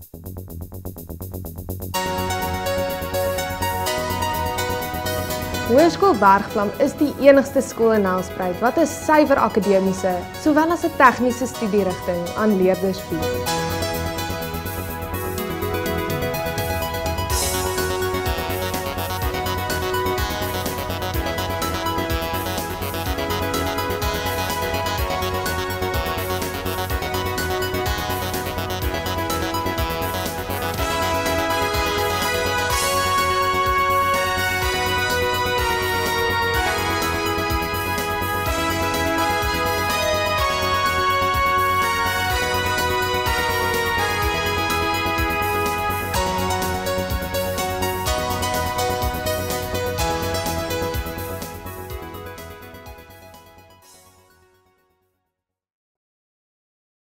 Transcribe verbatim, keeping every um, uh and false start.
Hoërskool Bergvlam is die enigste skool in Nelspruit wat 'n suiwer akademiese, sowel as 'n tegniese studierigting aan leerders bied.